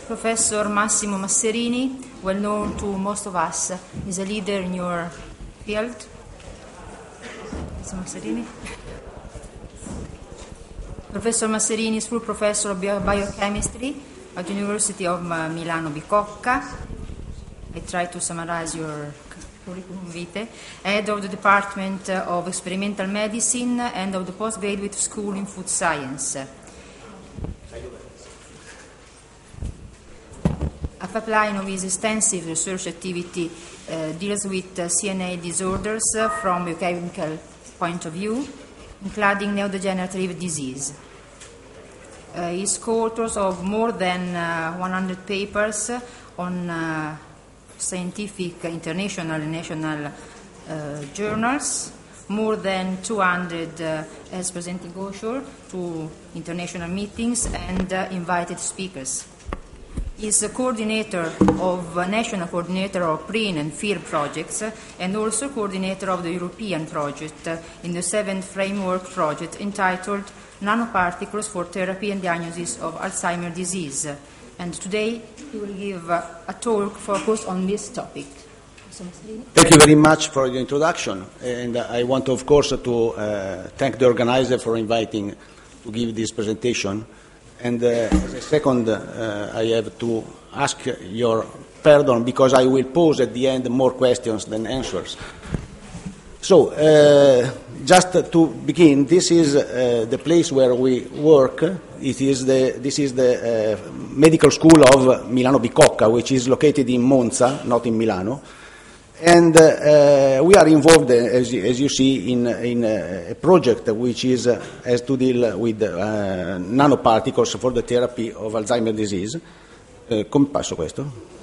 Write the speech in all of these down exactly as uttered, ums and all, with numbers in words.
Professor Massimo Masserini, well known to most of us, is a leader in your field. Professor Masserini. Professor Masserini is full professor of bio biochemistry at the University of Milano Bicocca. I try to summarize your curriculum vitae. Head of the Department of Experimental Medicine and of the Postgraduate School in Food Science. A pipeline of his extensive research activity uh, deals with uh, C N A disorders uh, from a biochemical point of view, including neurodegenerative disease. Uh, he is co-author of more than uh, one hundred papers on uh, scientific international and national uh, journals, more than two hundred uh, as presenting author to international meetings and uh, invited speakers. He is a coordinator of uh, national coordinator of P R I N and F I R projects uh, and also coordinator of the European project uh, in the seventh framework project entitled Nanoparticles for Therapy and Diagnosis of Alzheimer's Disease. And today he will give uh, a talk focused on this topic. Thank you very much for the introduction, and I want, of course, to uh, thank the organizer for inviting to give this presentation. And uh, as a second, uh, I have to ask your pardon because I will pose at the end more questions than answers. So, uh, just to begin, this is uh, the place where we work. It is the, this is the uh, medical school of Milano Bicocca, which is located in Monza, not in Milano. And uh, we are involved, uh, as, as you see, in, in a project which is, uh, has to deal with uh, nanoparticles for the therapy of Alzheimer's disease. Uh, come passo questo?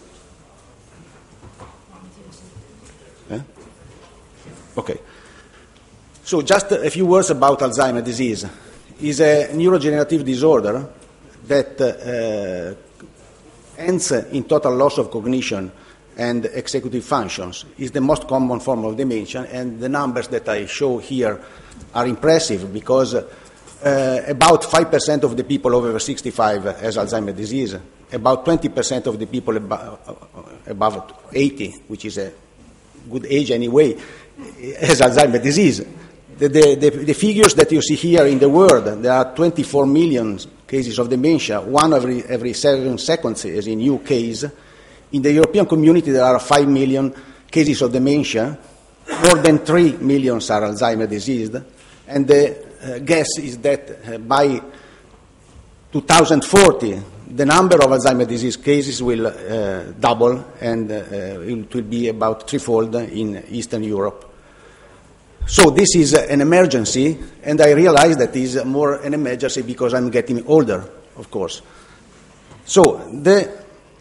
Eh? Okay. So just a few words about Alzheimer's disease. It's a neurodegenerative disorder that uh, ends in total loss of cognition and executive functions. Is the most common form of dementia, and the numbers that I show here are impressive because uh, about five percent of the people over sixty-five has Alzheimer's disease, about twenty percent of the people above, above eighty, which is a good age anyway, has Alzheimer's disease. The, the, the, the figures that you see here in the world, there are twenty-four million cases of dementia, one every, every seven seconds is a new case. In the European community, there are five million cases of dementia. More than three million are Alzheimer's diseased. And the uh, guess is that uh, by two thousand forty, the number of Alzheimer's disease cases will uh, double, and uh, it will be about threefold in Eastern Europe. So this is an emergency, and I realize that it is more an emergency because I'm getting older, of course. So the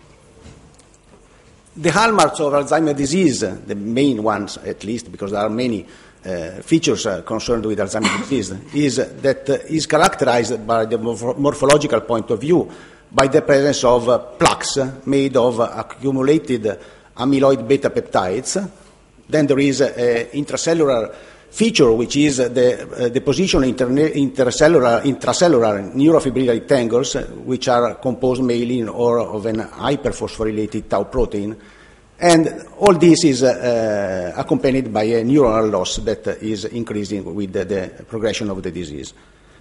The hallmarks of Alzheimer's disease, the main ones at least, because there are many uh, features uh, concerned with Alzheimer's disease, is that uh, is characterized by the morph morphological point of view by the presence of uh, plaques made of uh, accumulated amyloid beta peptides. Then there is an intracellular feature, which is the uh, deposition of intercellular, intracellular neurofibrillary tangles, which are composed mainly or of an hyperphosphorylated tau protein. And all this is uh, uh, accompanied by a neuronal loss that uh, is increasing with the, the progression of the disease.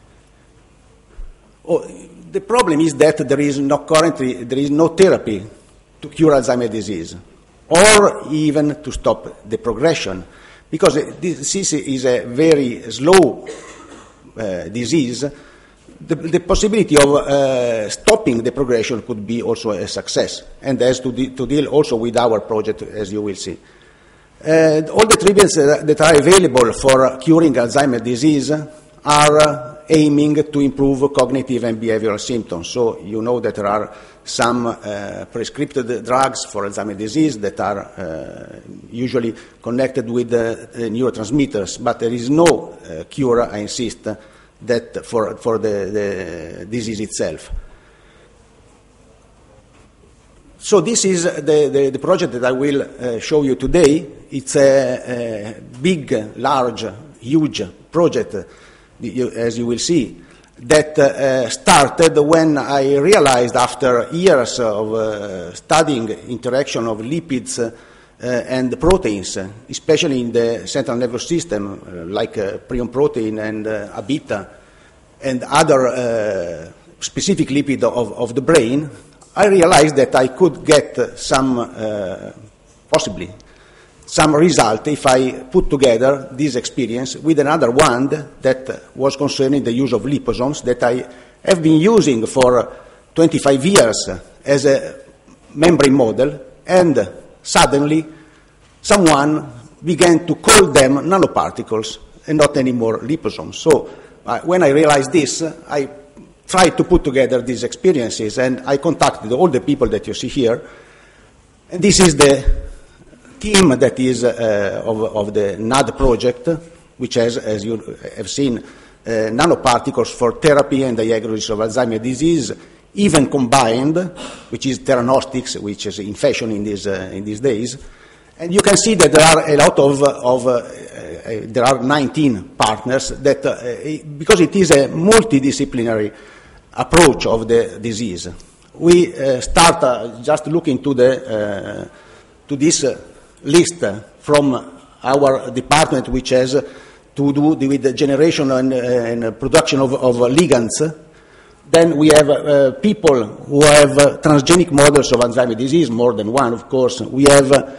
Oh, the problem is that there is no currently, there is no therapy to cure Alzheimer's disease, or even to stop the progression. Because this is a very slow uh, disease, the, the possibility of uh, stopping the progression could be also a success, and has to, de to deal also with our project, as you will see. Uh, all the treatments that are available for curing Alzheimer's disease are uh, aiming to improve cognitive and behavioral symptoms. So you know that there are some uh, prescribed drugs for Alzheimer's disease that are uh, usually connected with uh, uh, neurotransmitters, but there is no uh, cure, I insist, that for, for the, the disease itself. So this is the, the, the project that I will uh, show you today. It's a, a big, large, huge project, as you will see. that uh, started when I realized, after years of uh, studying interaction of lipids uh, and proteins, especially in the central nervous system, uh, like uh, prion protein and uh, A beta, and other uh, specific lipid of, of the brain, I realized that I could get some, uh, possibly, some result if I put together this experience with another one that was concerning the use of liposomes that I have been using for twenty-five years as a membrane model, and suddenly someone began to call them nanoparticles and not anymore liposomes. So uh, when I realized this, I tried to put together these experiences, and I contacted all the people that you see here, and this is the team that is uh, of, of the N A D project, which has, as you have seen, uh, nanoparticles for therapy and diagnosis of Alzheimer's disease, even combined, which is Theranostics, which is in fashion in these, uh, in these days. And you can see that there are a lot of, of uh, uh, there are nineteen partners that, uh, because it is a multidisciplinary approach of the disease. We uh, start uh, just looking to the, uh, to this uh, list from our department, which has to do with the generation and, uh, and production of, of ligands. Then we have uh, people who have uh, transgenic models of Alzheimer's disease, more than one, of course. We have uh,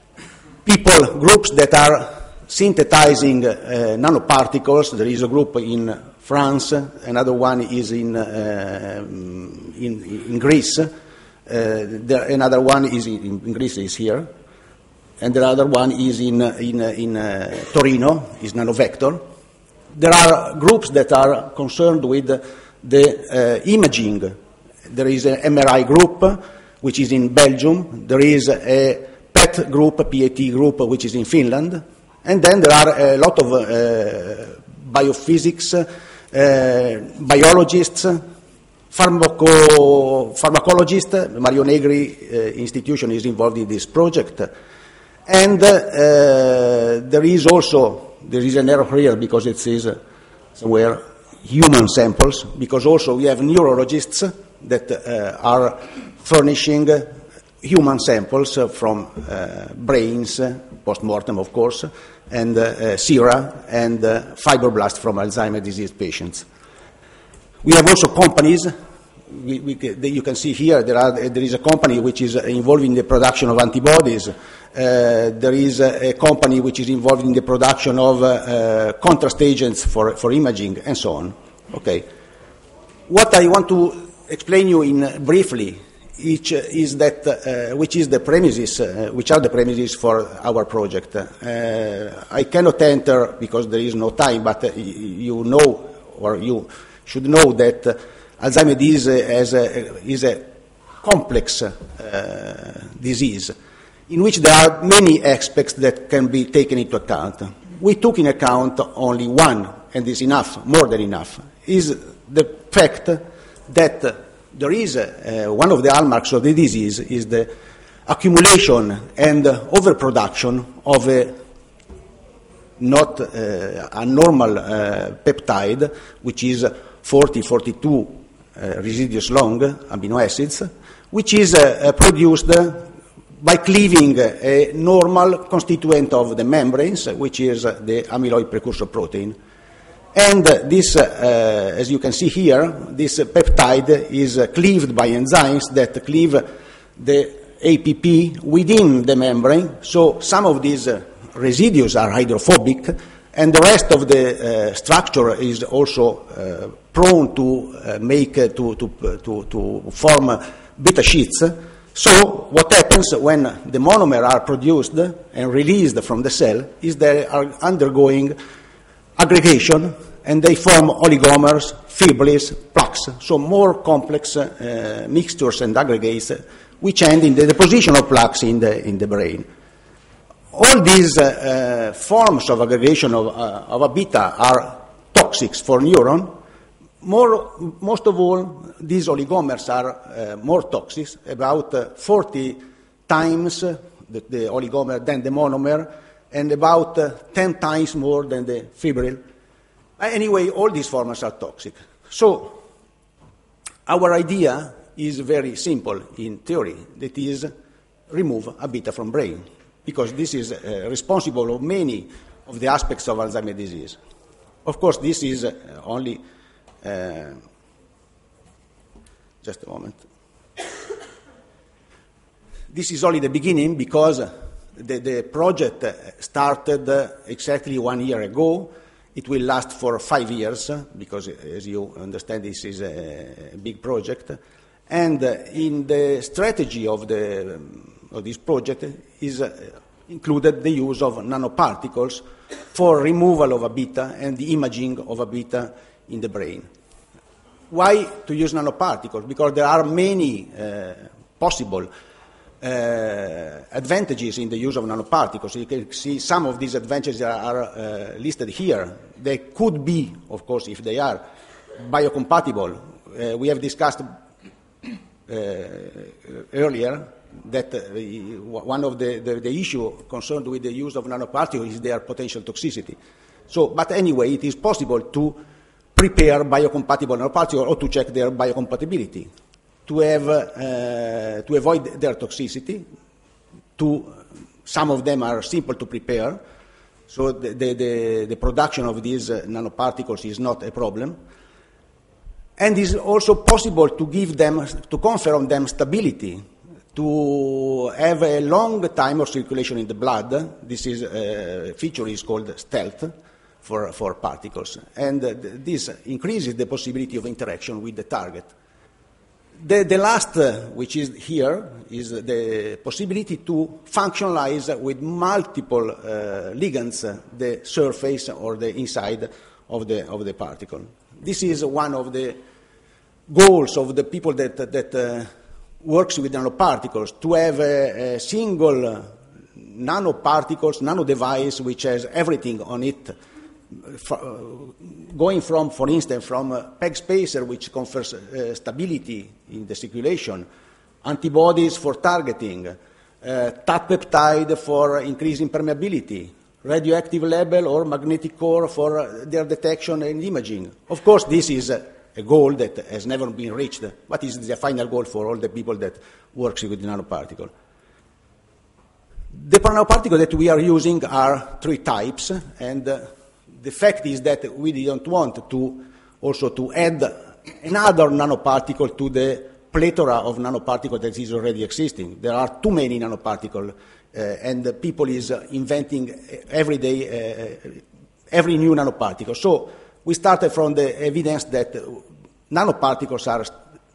people, groups that are synthesizing uh, nanoparticles. There is a group in France, another one is in, uh, in, in Greece, uh, there, another one is in, in Greece, is here. And the other one is in, in, in uh, Torino, is Nanovector. There are groups that are concerned with the uh, imaging. There is an M R I group, which is in Belgium. There is a P E T group, P A T group, which is in Finland. And then there are a lot of uh, biophysics, uh, biologists, pharmaco- pharmacologists. Mario Negri uh, institution is involved in this project. And uh, there is also, there is an error here because it says uh, somewhere human samples, because also we have neurologists that uh, are furnishing human samples uh, from uh, brains, uh, post-mortem of course, and uh, uh, sera and uh, fibroblasts from Alzheimer's disease patients. We have also companies. We, we, you can see here there, are, there is a company which is involved in the production of antibodies. Uh, there is a, a company which is involved in the production of uh, uh, contrast agents for, for imaging, and so on. Okay. What I want to explain you in briefly each, uh, is that uh, which is the premises, uh, which are the premises for our project. Uh, I cannot enter because there is no time, but uh, you know, or you should know that uh, Alzheimer's disease is a, is a complex uh, disease in which there are many aspects that can be taken into account. We took in account only one, and is enough, more than enough, is the fact that there is a, uh, one of the hallmarks of the disease is the accumulation and overproduction of a not uh, a normal uh, peptide, which is forty, forty-two Uh, residues long amino acids, which is uh, uh, produced uh, by cleaving a normal constituent of the membranes, which is uh, the amyloid precursor protein. And uh, this, uh, as you can see here, this uh, peptide is uh, cleaved by enzymes that cleave the A P P within the membrane. So some of these uh, residues are hydrophobic, and the rest of the uh, structure is also uh, prone to uh, make uh, to, to, to, to form uh, beta sheets. So what happens when the monomers are produced and released from the cell is they are undergoing aggregation, and they form oligomers, fibrils, plaques, so more complex uh, mixtures and aggregates, which end in the deposition of plaques in the, in the brain. All these uh, uh, forms of aggregation of, uh, of A beta are toxic for neuron. More, most of all, these oligomers are uh, more toxic, about uh, forty times the, the oligomer than the monomer, and about uh, ten times more than the fibril. Anyway, all these forms are toxic. So our idea is very simple in theory, that is, remove A beta from brain, because this is uh, responsible of many of the aspects of Alzheimer's disease. Of course, this is uh, only, uh, just a moment. This is only the beginning, because the, the project started exactly one year ago. It will last for five years, because, as you understand, this is a big project. And in the strategy of, the, of this project is included the use of nanoparticles for removal of A beta and the imaging of A beta in the brain. Why to use nanoparticles? Because there are many uh, possible Uh, advantages in the use of nanoparticles. You can see some of these advantages are, are uh, listed here. They could be, of course, if they are, biocompatible. Uh, we have discussed uh, earlier that uh, one of the, the, the issue concerned with the use of nanoparticles is their potential toxicity. So, but anyway, it is possible to prepare biocompatible nanoparticles or to check their biocompatibility, to have uh, to avoid their toxicity. To some of them are simple to prepare, so the, the, the, the production of these uh, nanoparticles is not a problem. And it is also possible to give them, to confer on them stability, to have a long time of circulation in the blood. This is a feature is called stealth for, for particles, and uh, this increases the possibility of interaction with the target. The, the last, uh, which is here, is the possibility to functionalize with multiple uh, ligands uh, the surface or the inside of the, of the particle. This is one of the goals of the people that, that uh, works with nanoparticles, to have a, a single nanoparticles, nano device which has everything on it, going from, for instance, from a PEG spacer, which confers uh, stability in the circulation, antibodies for targeting, uh, T A T peptide for increasing permeability, radioactive label or magnetic core for their detection and imaging. Of course, this is a, a goal that has never been reached, but is the final goal for all the people that works with nanoparticle. The nanoparticles that we are using are three types, and uh, the fact is that we didn't want to also to add another nanoparticle to the plethora of nanoparticles that is already existing. There are too many nanoparticles, uh, and the people is uh, inventing every day uh, every new nanoparticle. So we started from the evidence that nanoparticles are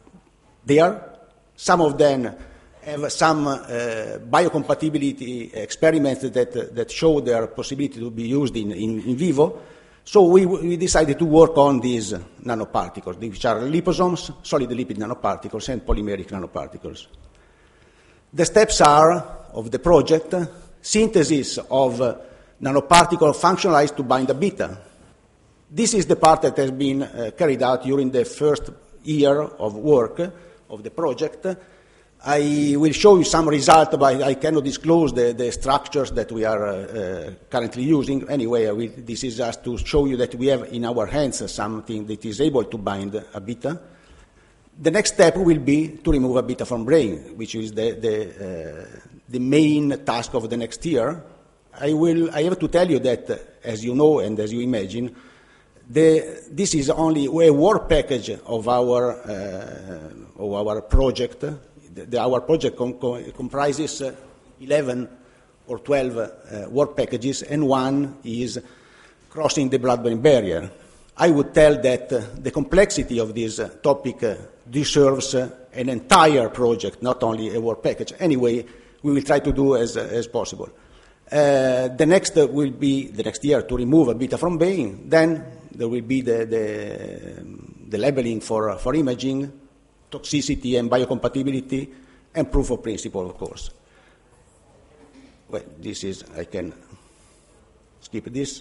there. Some of them have some uh, biocompatibility experiments that, that show their possibility to be used in, in, in vivo. So we, we decided to work on these nanoparticles, which are liposomes, solid lipid nanoparticles, and polymeric nanoparticles. The steps are, of the project, synthesis of uh, nanoparticle functionalized to bind A beta. This is the part that has been uh, carried out during the first year of work of the project. I will show you some results, but I cannot disclose the, the structures that we are uh, uh, currently using. Anyway, I will, this is just to show you that we have in our hands something that is able to bind A beta. The next step will be to remove A beta from brain, which is the, the, uh, the main task of the next year. I, will, I have to tell you that, uh, as you know and as you imagine, the, this is only a work package of our, uh, of our project. The, our project com com comprises uh, eleven or twelve uh, work packages, and one is crossing the blood-brain barrier. I would tell that uh, the complexity of this uh, topic uh, deserves uh, an entire project, not only a work package. Anyway, we will try to do as, uh, as possible. Uh, the next uh, will be the next year to remove A beta from brain. Then there will be the, the, the labeling for, uh, for imaging, toxicity and biocompatibility, and proof of principle, of course. Well, this is, I can skip this.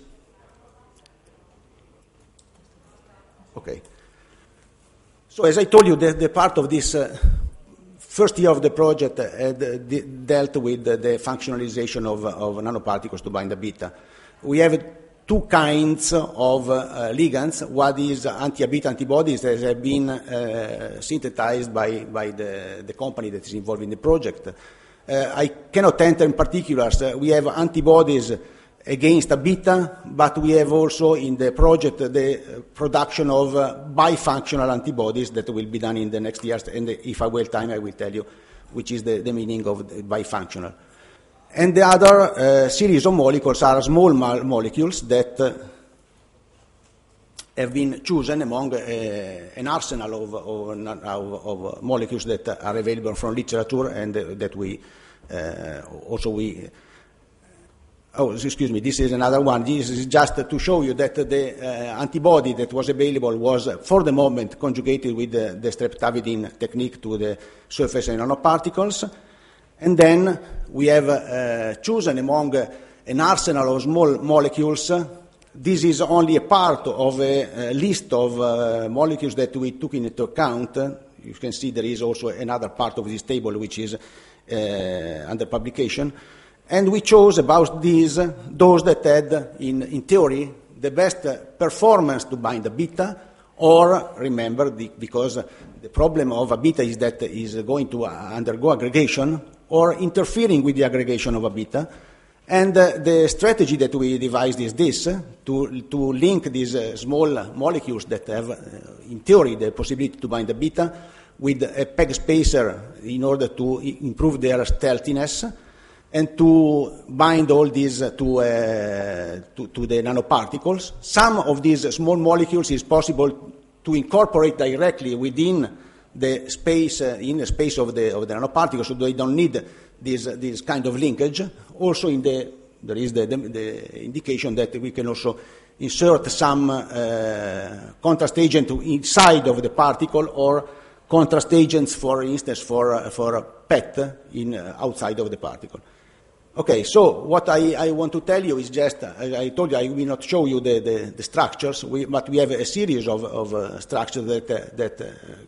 Okay. So as I told you, the, the part of this uh, first year of the project uh, had, uh, de dealt with the, the functionalization of, of nanoparticles to bind A beta. We have two kinds of uh, ligands. One is anti-beta antibodies that have been uh, synthesized by, by the, the company that is involved in the project. Uh, I cannot enter in particulars. Uh, we have antibodies against a beta, but we have also in the project the production of uh, bifunctional antibodies that will be done in the next years, and if I will time, I will tell you which is the, the meaning of the bifunctional. And the other uh, series of molecules are small mo molecules that uh, have been chosen among uh, an arsenal of, of, of, of molecules that are available from literature and uh, that we uh, also we Oh, excuse me, this is another one. This is just to show you that the uh, antibody that was available was, uh, for the moment, conjugated with the, the streptavidin technique to the surface of nanoparticles. And then we have uh, chosen among uh, an arsenal of small molecules. This is only a part of a, a list of uh, molecules that we took into account. You can see there is also another part of this table which is uh, under publication. And we chose about these those that had, in, in theory, the best performance to bind a beta, or, remember, the, because the problem of a beta is that it is going to undergo aggregation, or interfering with the aggregation of a beta. And uh, the strategy that we devised is this, to, to link these uh, small molecules that have, uh, in theory, the possibility to bind a beta with a peg spacer in order to improve their stealthiness, and to bind all these to, uh, to, to the nanoparticles. Some of these small molecules is possible to incorporate directly within the space, uh, in the space of the, of the nanoparticles, so they don't need this, this kind of linkage. Also, in the, there is the, the, the indication that we can also insert some uh, contrast agent inside of the particle, or contrast agents, for instance, for, uh, for P E T in, uh, outside of the particle. Okay, so what I, I want to tell you is just, I, I told you I will not show you the, the, the structures, we, but we have a series of, of uh, structures that, uh, that uh,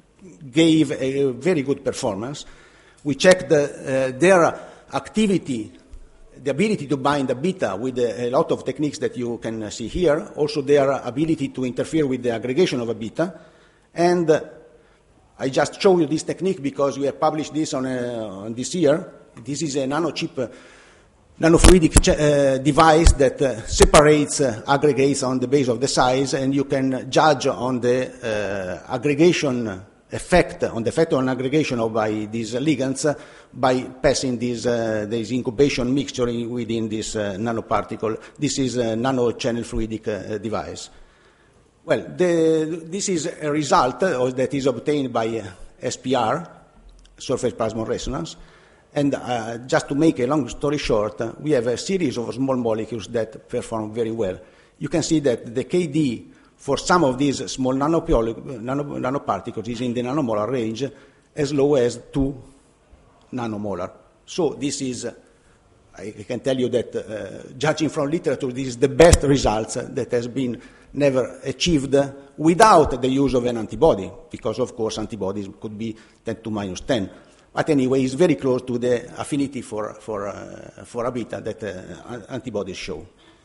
gave a very good performance. We checked the, uh, their activity, the ability to bind a beta with a, a lot of techniques that you can uh, see here, also their ability to interfere with the aggregation of a beta, and uh, I just show you this technique because we have published this on, a, on this year. This is a nanochip uh, nanofluidic uh, device that uh, separates uh, aggregates on the base of the size, and you can judge on the uh, aggregation effect, on the effect on aggregation of by these ligands uh, by passing this, uh, this incubation mixture in, within this uh, nanoparticle. This is a nano-channel fluidic uh, device. Well, the, this is a result uh, that is obtained by uh, S P R, surface plasmon resonance. And uh, just to make a long story short, uh, we have a series of small molecules that perform very well. You can see that the K D for some of these small nano, nano, nanoparticles is in the nanomolar range, as low as two nanomolar. So this is, uh, I can tell you that, uh, judging from literature, this is the best results that has been never achieved without the use of an antibody, because, of course, antibodies could be ten to minus ten. But anyway, it's very close to the affinity for, for, uh, for a beta that uh, antibodies show.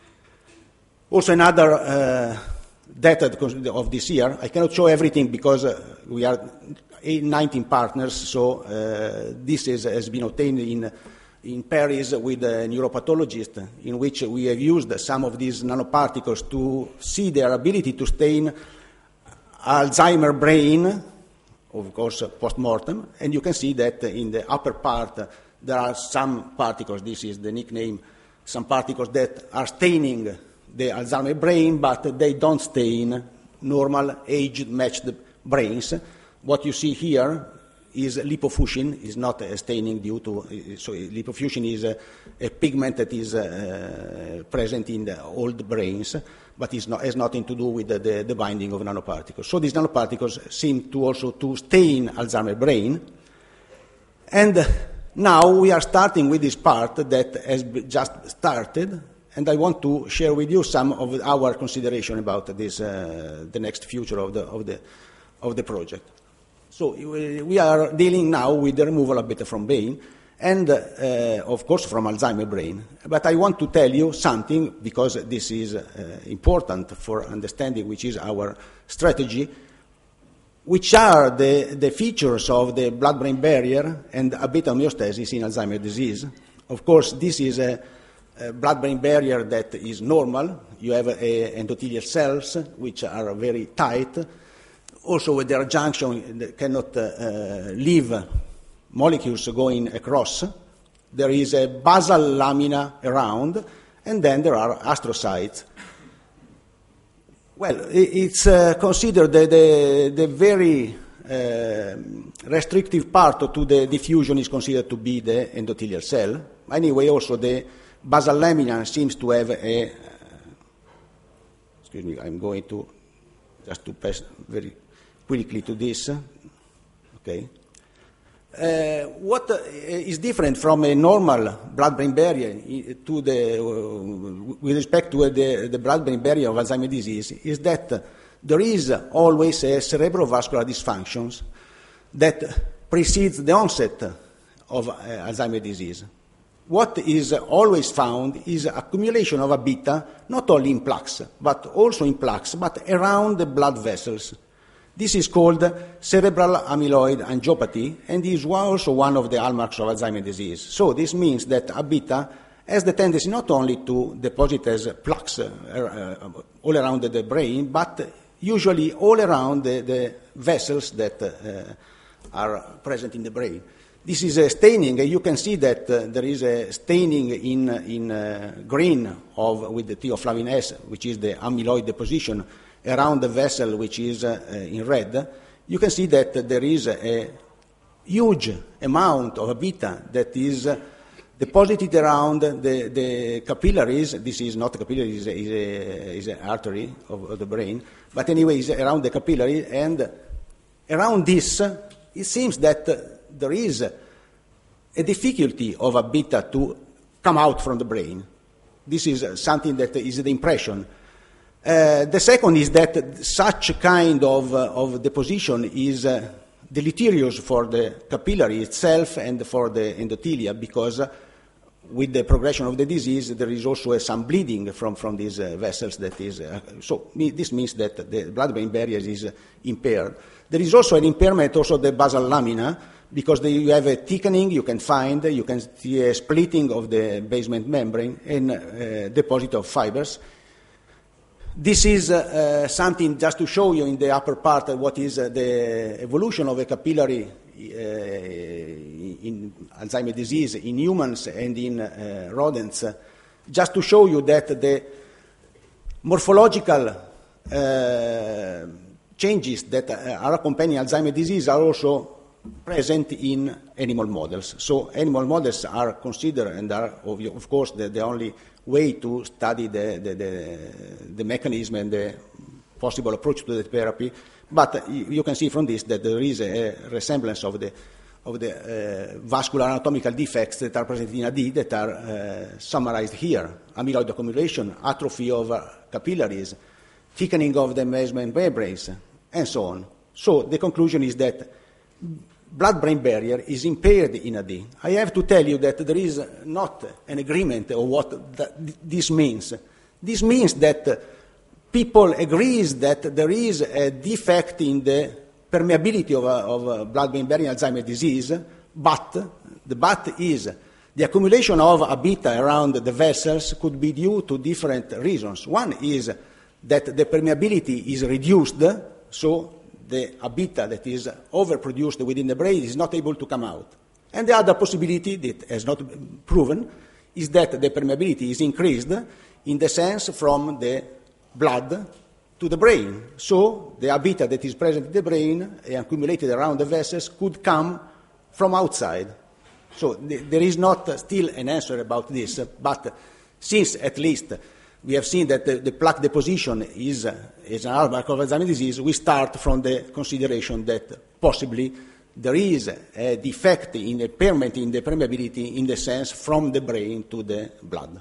Also, another uh, data of this year, I cannot show everything because uh, we are nineteen partners, so uh, this is, has been obtained in, in Paris with a neuropathologist, in which we have used some of these nanoparticles to see their ability to stain Alzheimer's brain, of course, uh, post-mortem, and you can see that uh, in the upper part uh, there are some particles, this is the nickname, some particles that are staining the Alzheimer's brain, but they don't stain normal age-matched brains. What you see here is lipofuscin, is not a staining due to, uh, so lipofuscin is a, a pigment that is uh, present in the old brains, but it has nothing to do with the, the, the binding of nanoparticles. So these nanoparticles seem to also to stain Alzheimer's brain. And now we are starting with this part that has just started, and I want to share with you some of our consideration about this, uh, the next future of the, of, the, of the project. So we are dealing now with the removal of beta from brain, and uh, of course from Alzheimer's brain. But I want to tell you something, because this is uh, important for understanding which is our strategy, which are the, the features of the blood-brain barrier and A-beta homeostasis in Alzheimer's disease. Of course, this is a, a blood-brain barrier that is normal. You have a, endothelial cells, which are very tight. Also, with their junction, they cannot uh, uh, leave molecules going across. There is a basal lamina around, and then there are astrocytes. Well, it's uh, considered the, the, the very uh, restrictive part to the diffusion is considered to be the endothelial cell. Anyway, also the basal lamina seems to have a, uh, excuse me, I'm going to, just to pass very quickly to this, okay. Uh, what uh, is different from a normal blood-brain barrier to the, uh, with respect to the, the blood-brain barrier of Alzheimer's disease is that there is always a cerebrovascular dysfunction that precedes the onset of uh, Alzheimer's disease. What is always found is accumulation of A beta, not only in plaques, but also in plaques, but around the blood vessels. This is called cerebral amyloid angiopathy, and is also one of the hallmarks of Alzheimer's disease. So this means that A beta has the tendency not only to deposit as plaques uh, uh, all around the brain, but usually all around the, the vessels that uh, are present in the brain. This is a staining, and you can see that uh, there is a staining in, in uh, green of, with the theoflavin S, which is the amyloid deposition, around the vessel, which is uh, in red. You can see that uh, there is a huge amount of A beta that is uh, deposited around the, the capillaries. This is not a capillary, is a, is a, is an artery of, of the brain, but anyway, it's around the capillary, and around this, uh, it seems that uh, there is a difficulty of A beta to come out from the brain. This is uh, something that is the impression. Uh, the second is that such kind of, uh, of deposition is uh, deleterious for the capillary itself and for the endothelia, because uh, with the progression of the disease there is also uh, some bleeding from, from these uh, vessels. That is, uh, so me, this means that the blood-brain barrier is uh, impaired. There is also an impairment also of the basal lamina, because the, you have a thickening, you can find, you can see a splitting of the basement membrane and uh, deposit of fibers. This is uh, uh, something just to show you in the upper part uh, what is uh, the evolution of a capillary uh, in Alzheimer's disease in humans and in uh, rodents, uh, just to show you that the morphological uh, changes that are accompanying Alzheimer's disease are also present in animal models. So animal models are considered and are, of course, the, the only way to study the, the, the, the mechanism and the possible approach to the therapy. But you, you can see from this that there is a resemblance of the, of the uh, vascular anatomical defects that are present in A D that are uh, summarized here. Amyloid accumulation, atrophy of uh, capillaries, thickening of the basement membranes, and so on. So the conclusion is that blood-brain barrier is impaired in A D. I have to tell you that there is not an agreement of what that, this means. This means that people agree that there is a defect in the permeability of, a, of a blood-brain barrier in Alzheimer's disease, but the but is the accumulation of A beta around the vessels could be due to different reasons. One is that the permeability is reduced, so the A beta that is overproduced within the brain is not able to come out. And the other possibility that has not been proven is that the permeability is increased in the sense from the blood to the brain. So the A beta that is present in the brain and accumulated around the vessels could come from outside. So th- there is not still an answer about this, but since at least we have seen that the, the plaque deposition is, uh, is an hallmark of Alzheimer's disease, we start from the consideration that possibly there is a defect in the impairment in the permeability in the sense from the brain to the blood.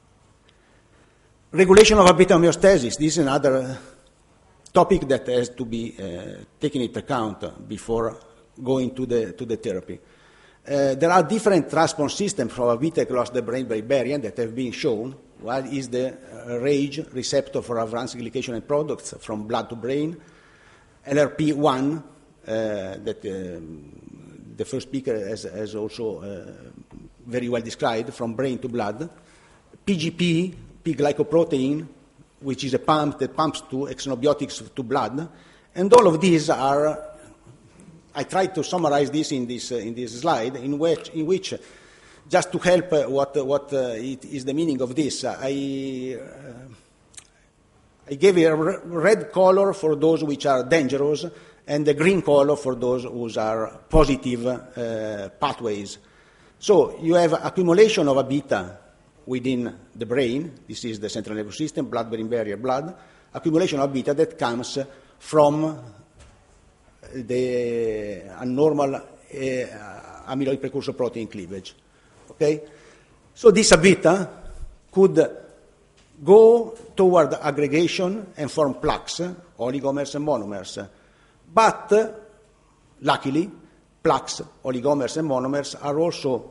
Regulation of A beta homeostasis, this is another topic that has to be uh, taken into account before going to the, to the therapy. Uh, there are different transport systems for beta across the brain-brain barrier that have been shown. One is the uh, RAGE receptor for advanced glycation and products from blood to brain, L R P one, uh, that um, the first speaker has, has also uh, very well described, from brain to blood, P G P, P-glycoprotein, which is a pump that pumps to exonobiotics to blood, and all of these are, I tried to summarize this in this, uh, in this slide, in which, in which uh, just to help uh, what, uh, what uh, it is the meaning of this, uh, I, uh, I gave a red color for those which are dangerous and a green color for those who are positive uh, pathways. So you have accumulation of a beta within the brain. This is the central nervous system, blood-brain barrier, blood. Accumulation of beta that comes from the abnormal uh, amyloid precursor protein cleavage. Okay? So this beta could go toward aggregation and form plaques, oligomers and monomers. But, luckily, plaques, oligomers and monomers are also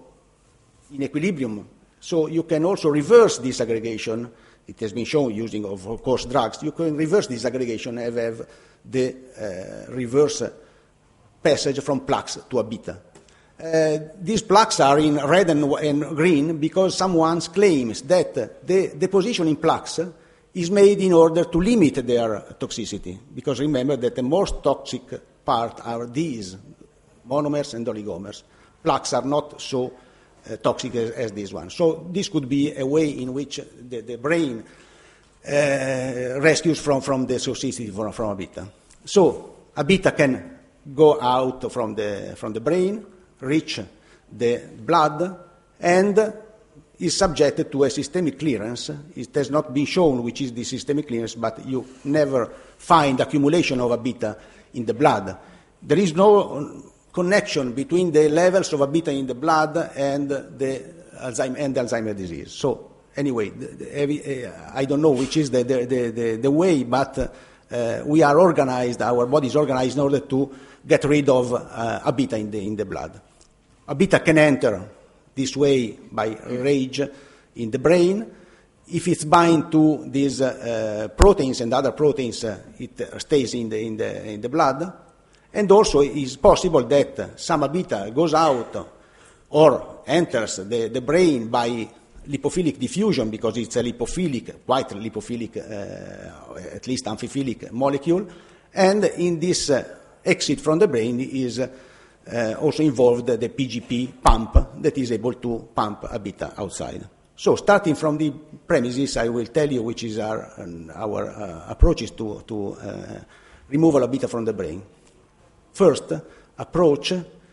in equilibrium. So you can also reverse this aggregation. It has been shown using, of course, drugs. You can reverse this aggregation and have the uh, reverse passage from plaques to a beta. Uh, these plaques are in red and, and green because someone claims that the deposition in plaques is made in order to limit their toxicity. Because remember that the most toxic part are these, monomers and oligomers. Plaques are not so uh, toxic as, as this one. So this could be a way in which the, the brain uh, rescues from, from the toxicity from, from a beta. So a beta can go out from the, from the brain, reach the blood, and is subjected to a systemic clearance. It has not been shown which is the systemic clearance, but you never find accumulation of a beta in the blood. There is no connection between the levels of a beta in the blood and the Alzheimer, and the Alzheimer's disease. So anyway, the, the, I don't know which is the, the, the, the way, but uh, we are organized, our body is organized in order to get rid of uh, a beta in the, in the blood. A beta can enter this way by RAGE in the brain. If it's bind to these uh, uh, proteins and other proteins, uh, it uh, stays in the, in, the, in the blood. And also it is possible that some beta goes out or enters the, the brain by lipophilic diffusion, because it's a lipophilic, quite lipophilic, uh, at least amphiphilic molecule. And in this uh, exit from the brain is uh, Uh, also involved the P G P pump that is able to pump a beta outside. So starting from the premises, I will tell you which is our, um, our uh, approaches to, to uh, removal of beta from the brain. First, approach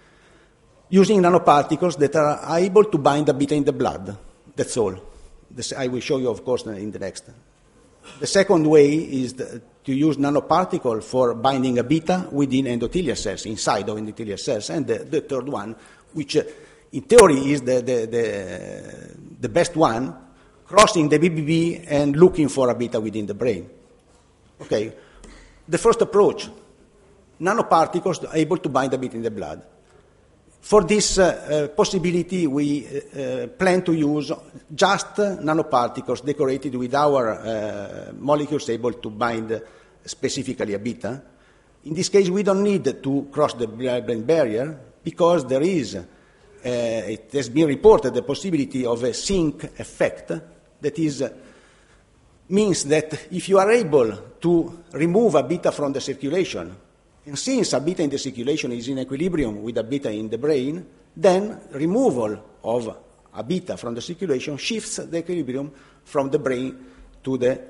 using nanoparticles that are able to bind a beta in the blood. That's all. This I will show you, of course, in the next. The second way is the, to use nanoparticle for binding a beta within endothelial cells, inside of endothelial cells. And the, the third one, which uh, in theory is the, the, the, the best one, crossing the B B B and looking for a beta within the brain. Okay. The first approach, nanoparticles able to bind a beta in the blood. For this uh, uh, possibility, we uh, plan to use just nanoparticles decorated with our uh, molecules able to bind specifically a beta. In this case, we don't need to cross the blood-brain barrier because there is, uh, it has been reported, the possibility of a sink effect that is, uh, means that if you are able to remove a beta from the circulation, and since a beta in the circulation is in equilibrium with a beta in the brain, then removal of a beta from the circulation shifts the equilibrium from the brain to the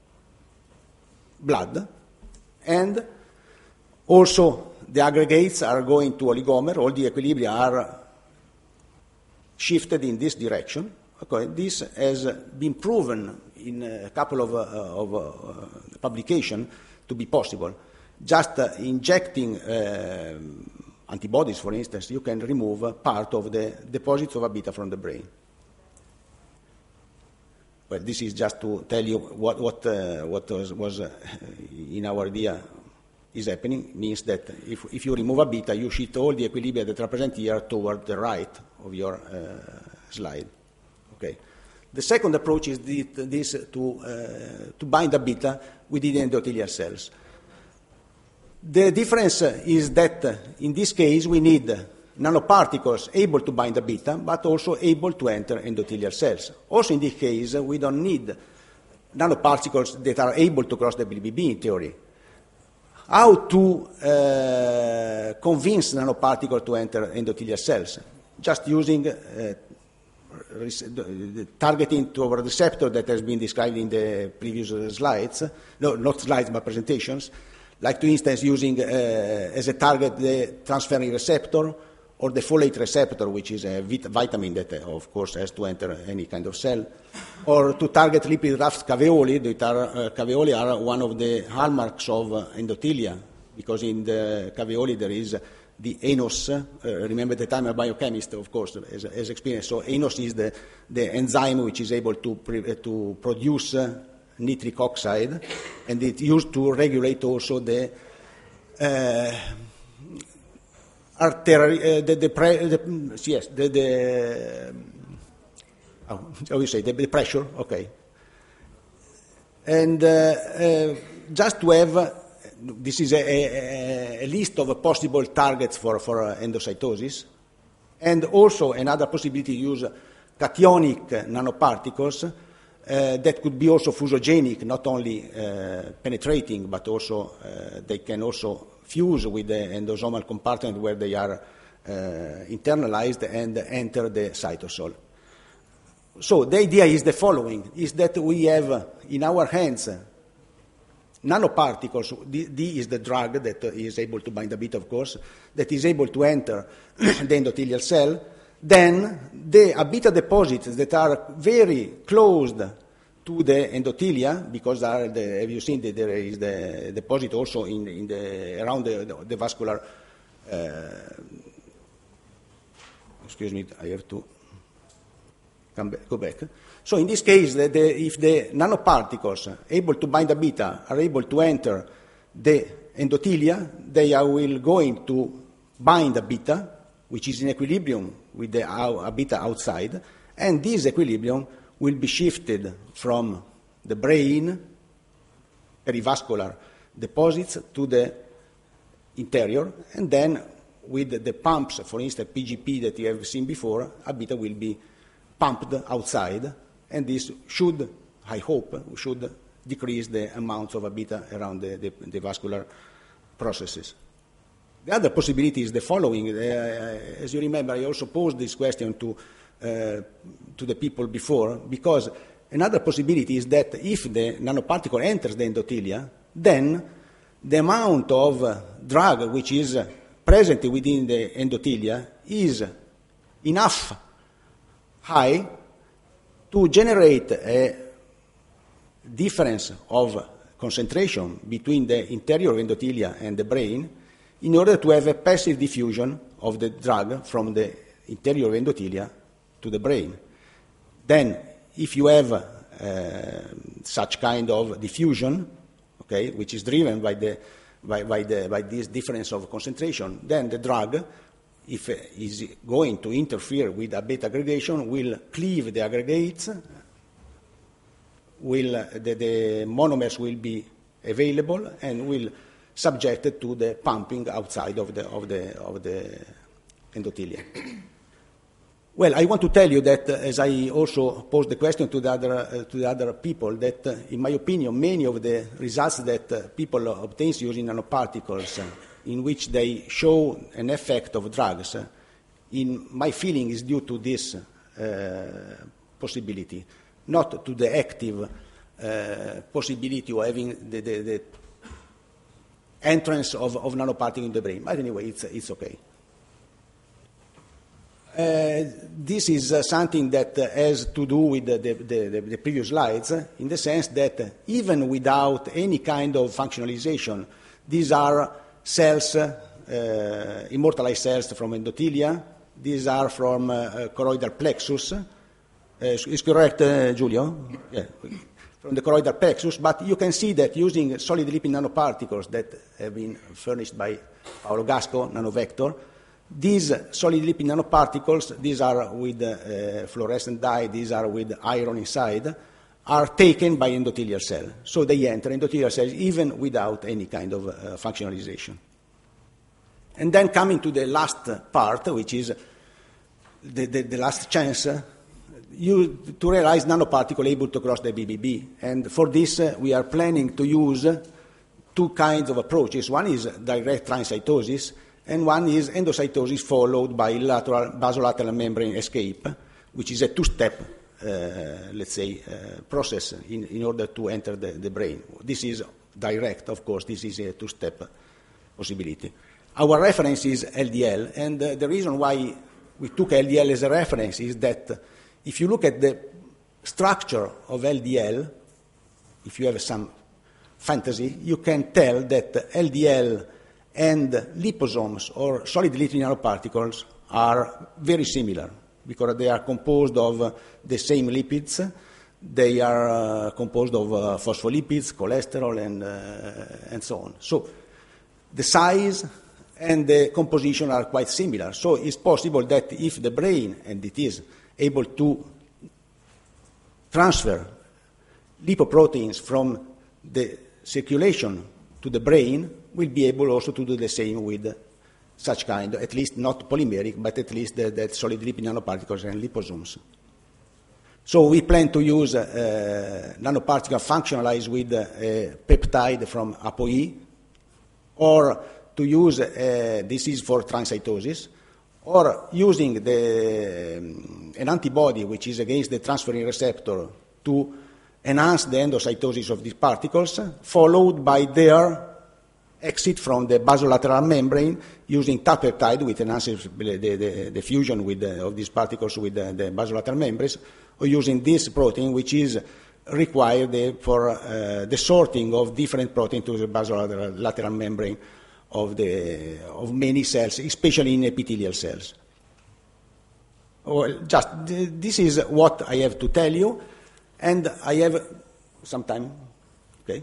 blood. And also the aggregates are going to oligomer, all the equilibria are shifted in this direction. Okay, this has been proven in a couple of, uh, of uh, publications to be possible. Just uh, injecting uh, antibodies, for instance, you can remove uh, part of the deposits of a beta from the brain. Well, this is just to tell you what, what, uh, what was, was uh, in our idea is happening means that if, if you remove a beta, you shift all the equilibria that represent here toward the right of your uh, slide. Okay. The second approach is the, this to, uh, to bind a beta within the endothelial cells. The difference is that in this case we need nanoparticles able to bind a beta, but also able to enter endothelial cells. Also in this case, we don't need nanoparticles that are able to cross the B B B in theory. How to uh, convince nanoparticles to enter endothelial cells? Just using uh, targeting to a receptor that has been described in the previous slides, no, not slides, but presentations, like, for instance, using uh, as a target the transferrin receptor or the folate receptor, which is a vit- vitamin that, uh, of course, has to enter any kind of cell, or to target lipid raft caveoli. The tar- uh, caveoli are one of the hallmarks of uh, endothelia, because in the caveoli there is the enos. Uh, remember the time a biochemist, of course, has, has experienced. So enos is the, the enzyme which is able to, pre- uh, to produce uh, nitric oxide, and it's used to regulate also the uh, artery, uh, the, the, pre, the yes, the, the how do you say the, the pressure? Okay, and uh, uh, just to have. Uh, This is a, a, a list of possible targets for, for uh, endocytosis, and also another possibility to use cationic nanoparticles uh, that could be also fusogenic, not only uh, penetrating, but also uh, they can also fuse with the endosomal compartment where they are uh, internalized and enter the cytosol. So the idea is the following, is that we have in our hands nanoparticles. D, D is the drug that is able to bind a beta, of course, that is able to enter the endothelial cell. Then the a beta deposits that are very close to the endothelia, because are the, have you seen that there is the deposit also in, in the around the, the, the vascular. Uh, excuse me, I have to come back, go back. So in this case, the, the, if the nanoparticles able to bind a beta are able to enter the endothelia, they are will going to bind a beta, which is in equilibrium with the a beta outside, and this equilibrium will be shifted from the brain perivascular deposits to the interior, and then with the pumps, for instance, P G P that you have seen before, a beta will be pumped outside. And this should, I hope, should decrease the amounts of a beta around the, the, the vascular processes. The other possibility is the following. Uh, as you remember, I also posed this question to, uh, to the people before, because another possibility is that if the nanoparticle enters the endothelia, then the amount of uh, drug which is uh, present within the endothelia is enough high to generate a difference of concentration between the interior endothelia and the brain in order to have a passive diffusion of the drug from the interior endothelia to the brain. Then, if you have uh, such kind of diffusion, okay, which is driven by, the, by, by, the, by this difference of concentration, then the drug, if it is going to interfere with a beta aggregation, will cleave the aggregates, will, the, the monomers will be available and will subjected to the pumping outside of the, of the, of the endothelium. Well, I want to tell you that, uh, as I also posed the question to the other, uh, to the other people, that, uh, in my opinion, many of the results that uh, people obtain using nanoparticles, uh, in which they show an effect of drugs, uh, in my feeling is due to this uh, possibility, not to the active uh, possibility of having the, the, the entrance of, of nanoparticle in the brain. But anyway, it's, it's okay. Uh, this is uh, something that uh, has to do with the, the, the, the previous slides, uh, in the sense that uh, even without any kind of functionalization, these are cells, uh, immortalized cells from endothelia. These are from uh, uh, choroidal plexus. Uh, is correct, uh, Giulio? Yeah. from the choroidal plexus, but you can see that using solid lipid nanoparticles that have been furnished by Paolo Gasco, Nanovector, these solid lipid nanoparticles, these are with uh, fluorescent dye, these are with iron inside, are taken by endothelial cell. So they enter endothelial cells even without any kind of uh, functionalization. And then coming to the last part, which is the, the, the last chance, uh, you, to realize nanoparticle able to cross the B B B. And for this, uh, we are planning to use two kinds of approaches. One is direct transcytosis, and one is endocytosis followed by lateral, basolateral membrane escape, which is a two-step, uh, let's say, uh, process in, in order to enter the, the brain. This is direct, of course, this is a two-step possibility. Our reference is L D L, and uh, the reason why we took L D L as a reference is that if you look at the structure of L D L, if you have some fantasy, you can tell that L D L and liposomes or solid lipid nanoparticles are very similar because they are composed of uh, the same lipids. They are uh, composed of uh, phospholipids, cholesterol, and, uh, and so on. So the size and the composition are quite similar. So it's possible that if the brain, and it is able to transfer lipoproteins from the circulation to the brain, will be able also to do the same with such kind, at least not polymeric, but at least the, the solid lipid nanoparticles and liposomes. So we plan to use uh, nanoparticle functionalized with uh, a peptide from ApoE, or to use, uh, this is for transcytosis, or using the, um, an antibody which is against the transferrin receptor to enhance the endocytosis of these particles, followed by their exit from the basolateral membrane using tau peptide, which enhances the, the, the fusion with the, of these particles with the, the basolateral membranes, or using this protein, which is required uh, for uh, the sorting of different proteins to the basolateral membrane of, the, of many cells, especially in epithelial cells. Well, just this is what I have to tell you, and I have some time, okay?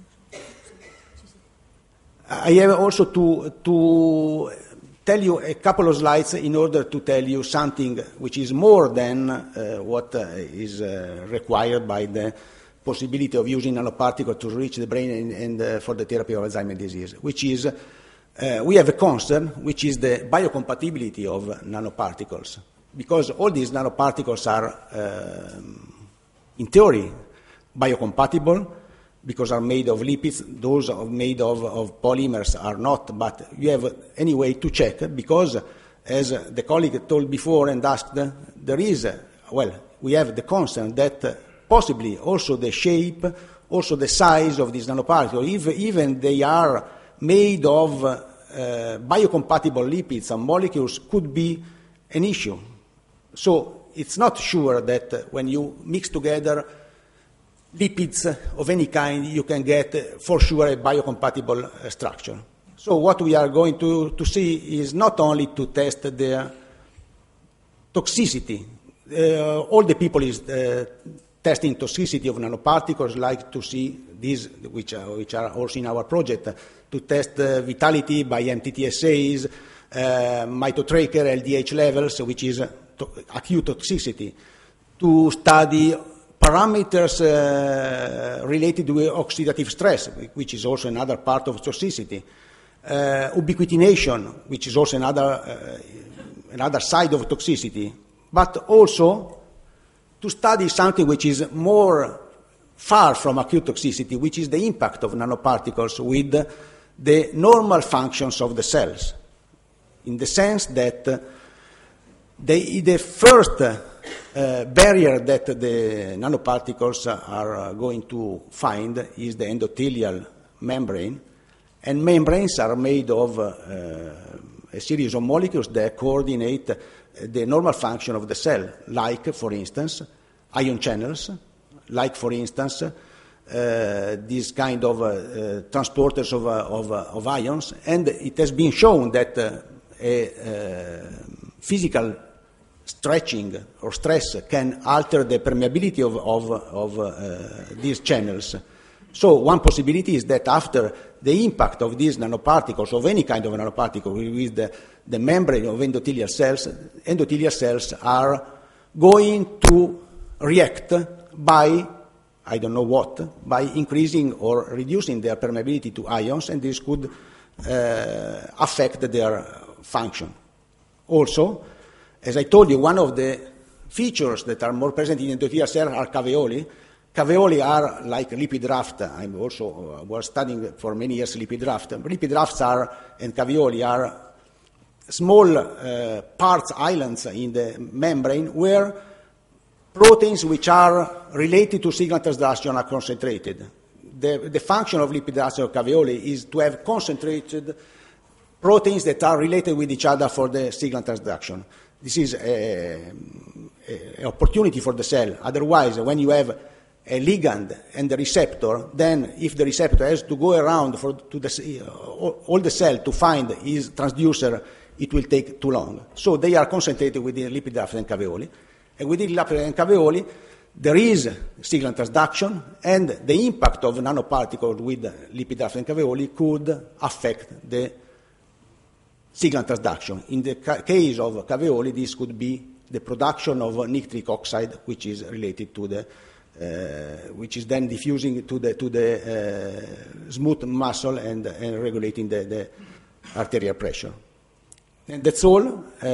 I have also to, to tell you a couple of slides in order to tell you something which is more than uh, what uh, is uh, required by the possibility of using nanoparticles to reach the brain and, and uh, for the therapy of Alzheimer's disease, which is, uh, we have a concern, which is the biocompatibility of nanoparticles, because all these nanoparticles are, uh, in theory, biocompatible, because are made of lipids. Those are made of, of polymers are not, but you have any way to check, because as the colleague told before and asked, there is, well, we have the concern that possibly also the shape, also the size of these nanoparticles, if even they are made of uh, biocompatible lipids and molecules, could be an issue. So it's not sure that when you mix together lipids of any kind, you can get for sure a biocompatible uh, structure. So what we are going to, to see is not only to test the toxicity. Uh, all the people is uh, testing toxicity of nanoparticles, like to see these, which are, which are also in our project, to test uh, vitality by M T T S As, uh, mitotracer, L D H levels, which is uh, to acute toxicity, to study parameters uh, related to oxidative stress, which is also another part of toxicity, uh, ubiquitination, which is also another, uh, another side of toxicity, but also to study something which is more far from acute toxicity, which is the impact of nanoparticles with the normal functions of the cells, in the sense that they, the first Uh, barrier that the nanoparticles are uh, going to find is the endothelial membrane, and membranes are made of uh, a series of molecules that coordinate the normal function of the cell, like, for instance, ion channels, like, for instance, uh, these kind of uh, uh, transporters of, uh, of, uh, of ions, and it has been shown that uh, a uh, physical stretching or stress can alter the permeability of, of, of uh, these channels. So one possibility is that after the impact of these nanoparticles, of any kind of nanoparticle with the, the membrane of endothelial cells, endothelial cells are going to react by, I don't know what, by increasing or reducing their permeability to ions, and this could uh, affect their function. Also, as I told you, one of the features that are more present in endothelial cells are caveoli. Caveoli are like lipid raft. I also uh, was studying for many years lipid raft. Lipid rafts are, and caveoli are small uh, parts, islands in the membrane where proteins which are related to signal transduction are concentrated. The, the function of lipid rafts or caveoli is to have concentrated proteins that are related with each other for the signal transduction. This is an opportunity for the cell. Otherwise, when you have a ligand and the receptor, then if the receptor has to go around for to the, all the cell to find his transducer, it will take too long. So they are concentrated within lipid raft and caveoli. And within lipid raft and caveoli, there is signal transduction, and the impact of nanoparticles with lipid raft and caveoli could affect the signal transduction. In the ca- case of caveoli, this could be the production of nitric oxide, which is related to the Uh, which is then diffusing to the, to the uh, smooth muscle and, and regulating the, the arterial pressure. And that's all.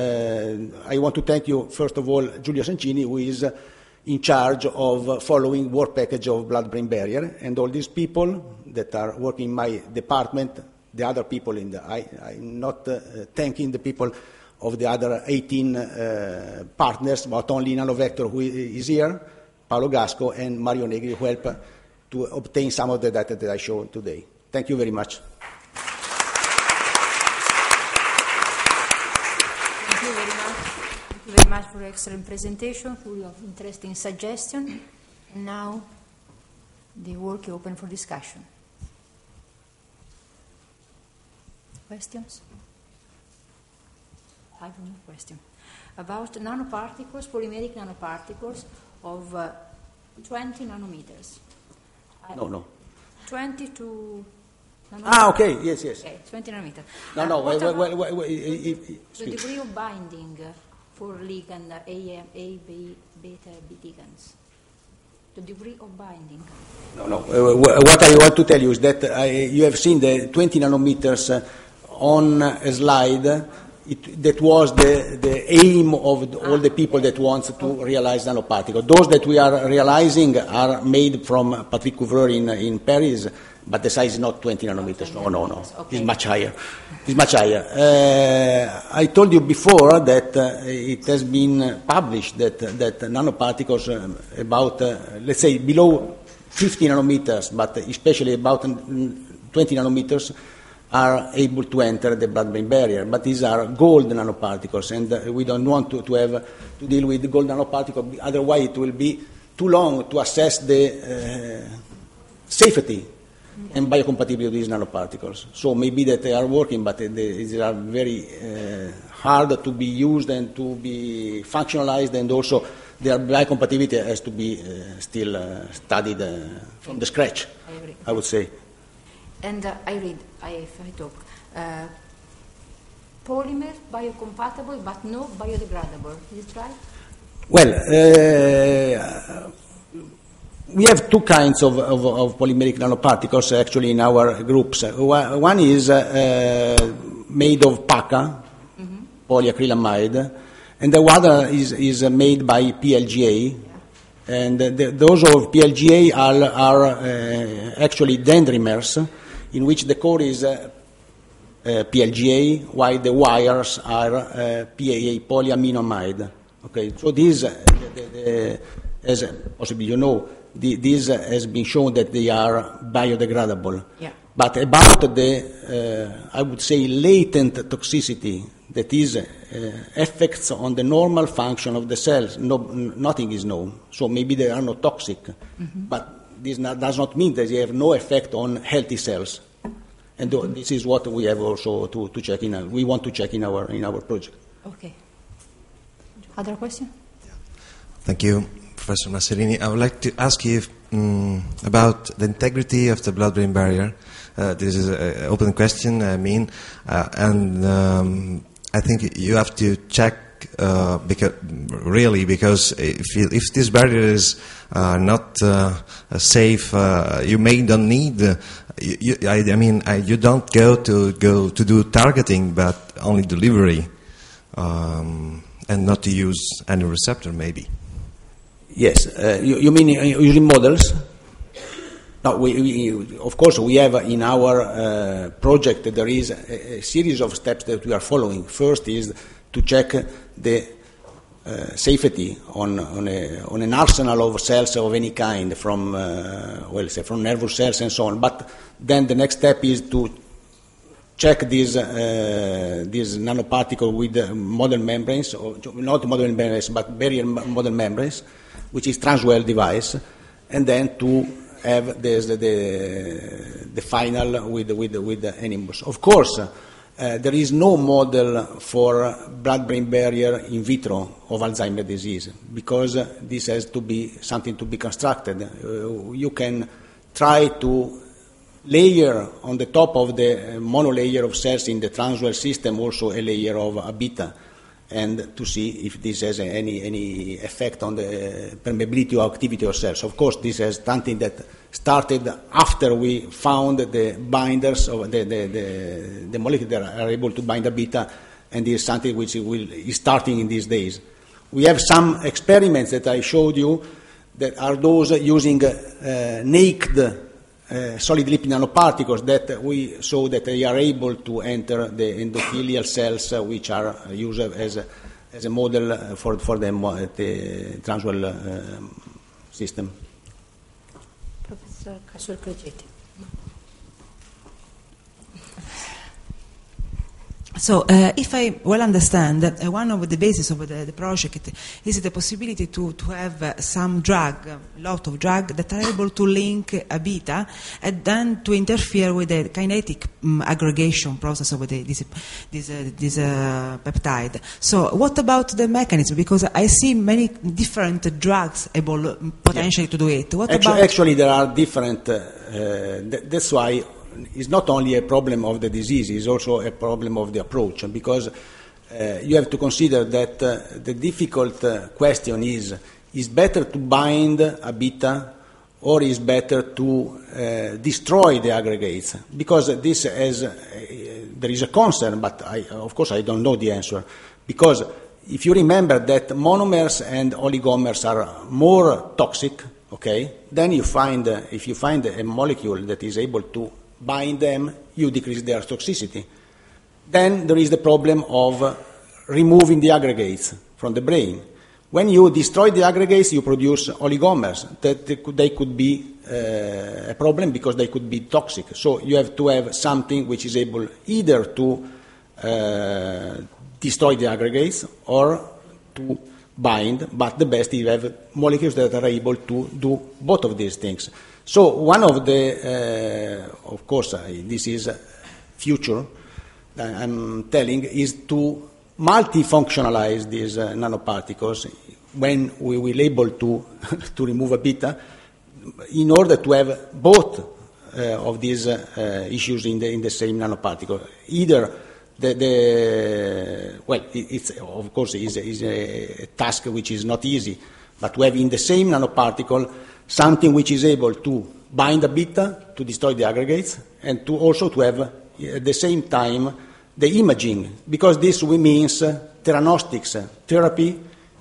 Uh, I want to thank you, first of all, Giulio Sancini, who is in charge of following work package of blood-brain barrier, and all these people that are working in my department, the other people in the, I, I'm not uh, thanking the people of the other eighteen uh, partners, but only Nanovector, who is here, Paolo Gasco and Mario Negri, who help to obtain some of the data that I showed today. Thank you very much. Thank you very much. Thank you very much for your excellent presentation, for your interesting suggestion. And now the work is open for discussion. Questions? I have no question. About nanoparticles, polymeric nanoparticles of uh, twenty nanometers. No, no. twenty to nanometers. Ah, okay, yes, yes. Okay, twenty nanometers. No, uh, no, wait, wait, about wait, wait, wait, the degree of binding for ligand A, A, B, beta, B ligands. The degree of binding. No, no. Uh, what I want to tell you is that uh, you have seen the twenty nanometers uh, on a slide. It, that was the, the aim of the, all the people that want to realize nanoparticles. Those that we are realizing are made from Patrick Couvreur in, in Paris, but the size is not twenty nanometers. No, no, no. Okay. It's much higher. It's much higher. Uh, I told you before that uh, it has been published that, that nanoparticles uh, about, uh, let's say, below fifty nanometers, but especially about twenty nanometers, are able to enter the blood-brain barrier, but these are gold nanoparticles, and uh, we don't want to, to have uh, to deal with gold nanoparticles. Otherwise, it will be too long to assess the uh, safety and biocompatibility of these nanoparticles. So maybe that they are working, but they, they are very uh, hard to be used and to be functionalized, and also their biocompatibility has to be uh, still uh, studied uh, from the scratch, I agree. I would say. And uh, I read, I, if I talk, uh, polymer biocompatible but no biodegradable. Is it right? Well, uh, we have two kinds of, of, of polymeric nanoparticles actually in our groups. One is uh, made of P A C A, mm-hmm. polyacrylamide, and the other is, is made by P L G A. Yeah. And the, those of P L G A are, are uh, actually dendrimers, in which the core is uh, uh, P L G A, while the wires are uh, P A A, polyaminomide. Okay, so this, uh, the, the, as possibly you know, the, this uh, has been shown that they are biodegradable. Yeah. But about the, uh, I would say, latent toxicity, that is uh, effects on the normal function of the cells, no, nothing is known. So maybe they are not toxic, mm-hmm. but this not, does not mean that they have no effect on healthy cells. And mm-hmm. this is what we have also to, to check in. Our, we want to check in our in our project. Okay. Other question? Thank you, Professor Masserini. I would like to ask you if, um, about the integrity of the blood-brain barrier. Uh, this is an open question, I mean, uh, and um, I think you have to check uh, because, really, because if, you, if this barrier is uh, not uh, safe, uh, you may don't need. Uh, you, you, I, I mean, I, you don't go to go to do targeting, but only delivery, um, and not to use any receptor, maybe. Yes, uh, you, you mean using models? No, we, we, of course, we have in our uh, project, there is a, a series of steps that we are following. First is to check the uh, safety on, on, a, on an arsenal of cells of any kind, from, uh, well, say, from nervous cells and so on. But then the next step is to check these, uh, these nanoparticles with uh, model membranes, or not model membranes, but barrier model membranes, which is Transwell device, and then to have this, the, the, the final with, with, with the animals. Of course, uh, there is no model for blood-brain barrier in vitro of Alzheimer's disease, because uh, this has to be something to be constructed. Uh, you can try to layer on the top of the monolayer of cells in the Transwell system also a layer of A beta, and to see if this has any, any effect on the permeability or activity of cells. Of course, this is something that started after we found the binders of the, the, the, the molecules that are able to bind A beta, and this is something which will, is starting in these days. We have some experiments that I showed you that are those using uh, naked Uh, solid lipid nanoparticles that we saw that they are able to enter the endothelial cells, uh, which are uh, used as a, as a model uh, for, for the, uh, the Transwell uh, system. Professor Casciul-Crocetti. So, uh, if I well understand, uh, one of the bases of the, the project is the possibility to, to have uh, some drug, a lot of drug, that are able to link A beta and then to interfere with the kinetic um, aggregation process of the, this, this, uh, this uh, peptide. So, what about the mechanism? Because I see many different drugs able um, potentially yeah. to do it. What actually, about actually, there are different. Uh, th- that's why. It's not only a problem of the disease, it's also a problem of the approach, because uh, you have to consider that uh, the difficult uh, question is, is better to bind A beta or is better to uh, destroy the aggregates? Because this has, uh, there is a concern, but I, of course I don't know the answer, because if you remember that monomers and oligomers are more toxic, okay, then you find, uh, if you find a molecule that is able to bind them, you decrease their toxicity. Then there is the problem of removing the aggregates from the brain. When you destroy the aggregates, you produce oligomers. That they could, they could be uh, a problem because they could be toxic. So you have to have something which is able either to uh, destroy the aggregates or to bind, but the best is you have molecules that are able to do both of these things. So one of the, uh, of course, uh, this is future, uh, I'm telling, is to multifunctionalize these uh, nanoparticles when we will able to, to remove A beta, in order to have both uh, of these uh, uh, issues in the, in the same nanoparticle. Either the, the well, it, it's, of course, is is a task which is not easy, but to have in the same nanoparticle something which is able to bind A beta to destroy the aggregates, and to also to have at the same time the imaging, because this means uh, theranostics, uh, therapy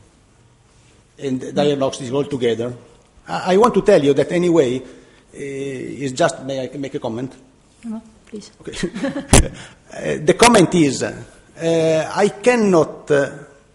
and diagnostics all together. I, I want to tell you that anyway, uh, is just, may I make a comment? No, please. Okay. uh, the comment is, uh, I cannot uh,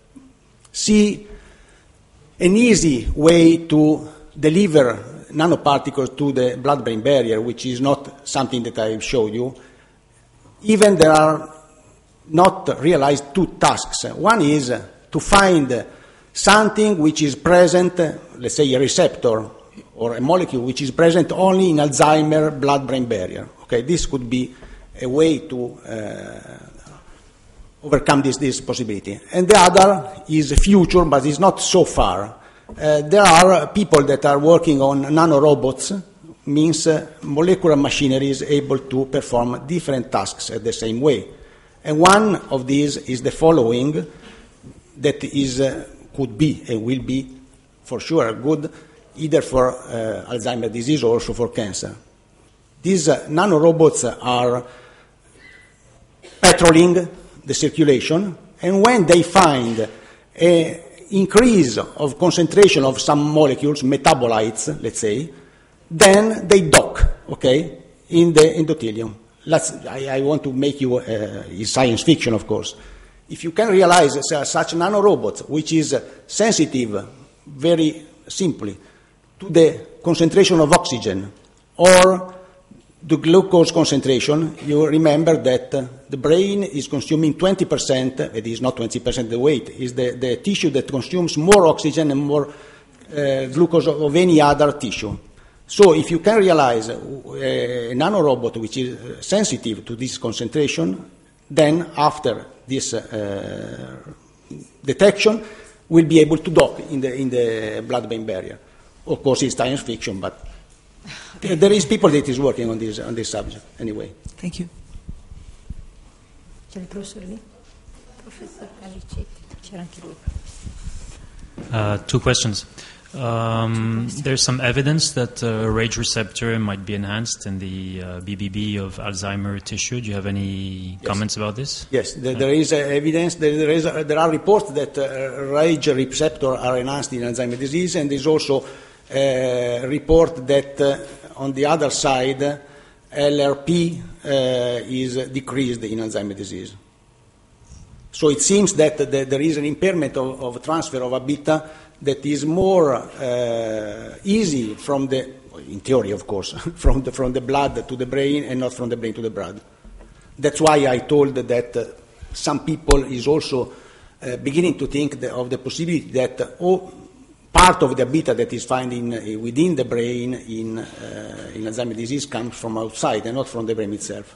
see an easy way to deliver nanoparticles to the blood-brain barrier, which is not something that I showed you. Even there are not realized two tasks. One is to find something which is present, let's say a receptor or a molecule which is present only in Alzheimer's blood-brain barrier. Okay, this could be a way to uh, overcome this, this possibility. And the other is future, but it's not so far. Uh, there are people that are working on nanorobots, means uh, molecular machinery is able to perform different tasks at the same way. And one of these is the following, that is, uh, could be and will be for sure good either for uh, Alzheimer's disease or also for cancer. These uh, nanorobots are patrolling the circulation, and when they find an increase of concentration of some molecules, metabolites, let's say, then they dock, okay, in the endothelium. Let's, I, I want to make you, uh, it's science fiction, of course. If you can realize uh, such nanorobot, which is uh, sensitive, very simply, to the concentration of oxygen or the glucose concentration, you remember that uh, the brain is consuming twenty percent, it is not twenty percent the weight, is the, the tissue that consumes more oxygen and more uh, glucose of any other tissue. So if you can realize a, a nanorobot which is sensitive to this concentration, then after this uh, detection, we'll be able to dock in the, in the blood-brain barrier. Of course, it's science fiction, but okay. There is people that is working on this, on this subject anyway. Thank you. C'è il professore lì? Professor Calicetti, c'era anche lui. Uh, two questions. Um, there's some evidence that uh, RAGE receptor might be enhanced in the uh, B B B of Alzheimer tissue. Do you have any yes. comments about this? Yes, there, there is uh, evidence. There, there, is, uh, there are reports that uh, RAGE receptor are enhanced in Alzheimer's disease, and there's also a uh, report that uh, on the other side, L R P uh, is decreased in Alzheimer's disease. So it seems that the, there is an impairment of, of transfer of A beta that is more uh, easy from the, in theory of course, from the, from the blood to the brain and not from the brain to the blood. That's why I told that uh, some people is also uh, beginning to think the, of the possibility that uh, oh, part of the beta that is found in, uh, within the brain in, uh, in Alzheimer's disease comes from outside and not from the brain itself.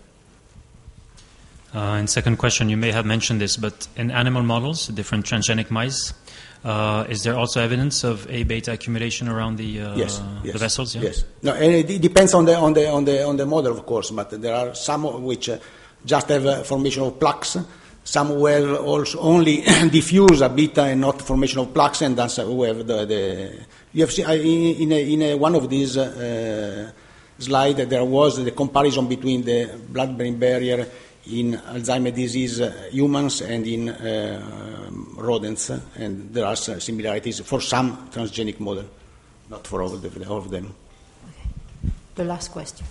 Uh, and second question, you may have mentioned this, but in animal models, different transgenic mice, Uh, is there also evidence of A beta accumulation around the, uh, yes, yes, the vessels? Yeah? Yes. No, and it depends on the on the on the on the model, of course. But there are some which uh, just have a formation of plaques. Some who have also only diffuse A beta and not formation of plaques, and that's who have the. the you have seen in in, a, in a, one of these uh, slides there was the comparison between the blood-brain barrier in Alzheimer's disease uh, humans and in uh, rodents, uh, and there are similarities for some transgenic model, not for all of, the, all of them. Okay. The last question.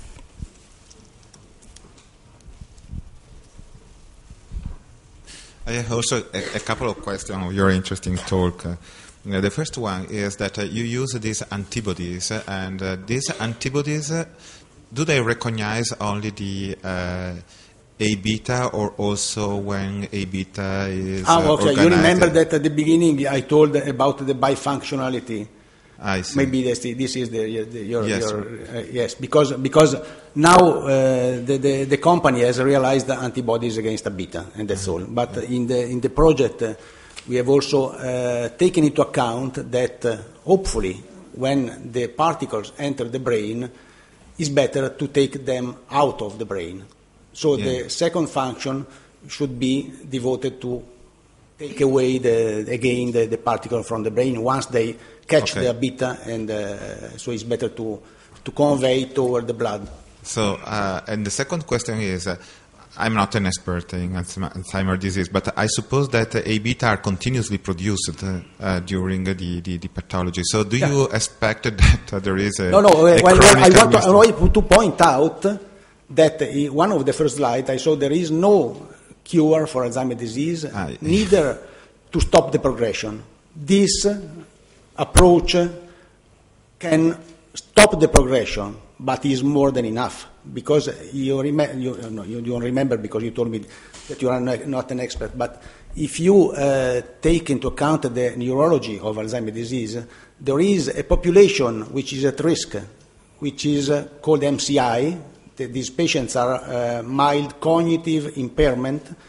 I have also a, a couple of questions on your interesting talk. Uh, the first one is that uh, you use these antibodies, uh, and uh, these antibodies, uh, do they recognize only the uh, A beta, or also when A beta is ah, okay. uh, organized? You remember that at the beginning I told about the bifunctionality. I see. Maybe this, this is the, the your, yes, your, uh, yes, because because now uh, the, the the company has realized the antibodies against A beta, and that's all. But in the in the project, uh, we have also uh, taken into account that uh, hopefully when the particles enter the brain, it's better to take them out of the brain. So yeah. The second function should be devoted to take away the, again the, the particle from the brain once they catch okay. the A beta, and uh, so it's better to to convey toward the blood. So, uh, and the second question is, uh, I'm not an expert in Alzheimer's disease, but I suppose that A beta are continuously produced uh, during the, the, the pathology. So, do yeah. you expect that uh, there is a no, no? A well, well, I want to, I want to point out that in one of the first slides I saw there is no cure for Alzheimer's disease, ah, yeah. neither to stop the progression. This approach can stop the progression, but is more than enough, because you, rem- you, no, you don't remember because you told me that you are not an expert, but if you uh, take into account the neurology of Alzheimer's disease, there is a population which is at risk, which is uh, called M C I. These patients are uh, mild cognitive impairment,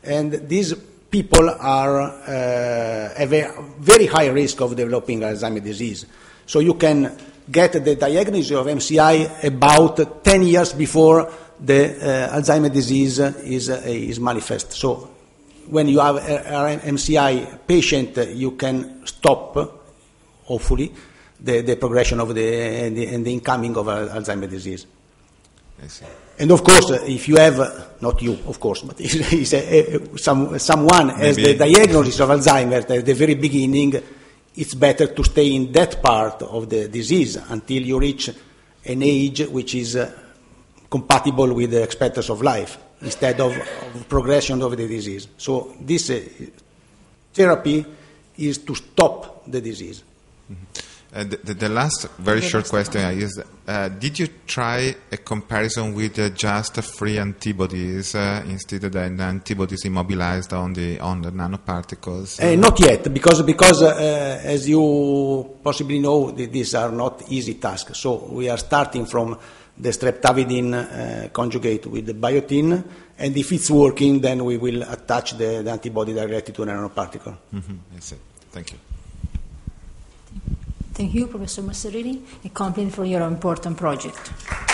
and these people are uh, have a very high risk of developing Alzheimer's disease. So you can get the diagnosis of M C I about ten years before the uh, Alzheimer's disease is uh, is manifest. So when you have an M C I patient, you can stop, hopefully, the, the progression of the and, the and the incoming of Alzheimer's disease. I see. And of course, if you have, not you, of course, but if a, a, some, someone Maybe. has the diagnosis of Alzheimer's at the very beginning, it's better to stay in that part of the disease until you reach an age which is uh, compatible with the expectancy of life, instead of, of progression of the disease. So this uh, therapy is to stop the disease. Mm-hmm. Uh, the, the last very short question is, uh, did you try a comparison with uh, just free antibodies uh, instead of the antibodies immobilized on the on the nanoparticles? Uh, not yet, because because uh, as you possibly know, these are not easy tasks. So we are starting from the streptavidin uh, conjugate with the biotin, and if it's working, then we will attach the, the antibody directly to a nanoparticle. Mm-hmm. That's it. Thank you. Thank you, Professor Masserini, and compliment for your important project.